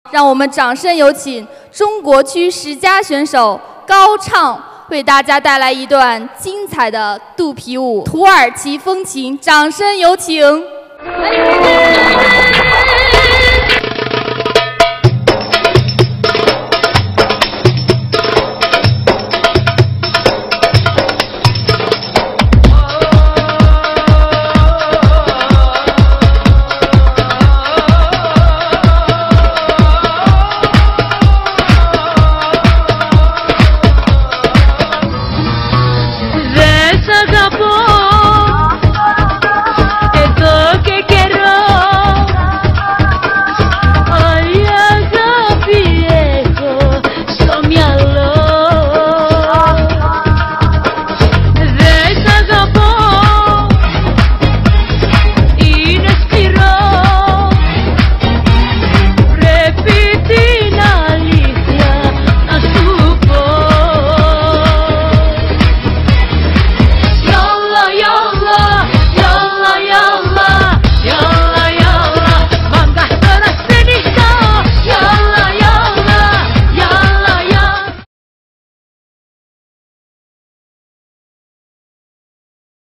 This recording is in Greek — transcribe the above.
让我们掌声有请中国区10佳选手高畅为大家带来一段精彩的肚皮舞《土耳其风情》，掌声有请。